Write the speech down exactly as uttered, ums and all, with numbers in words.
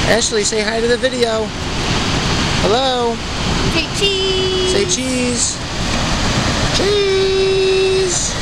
Ashley, say hi to the video. Hello. Say cheese. Say cheese. Cheese.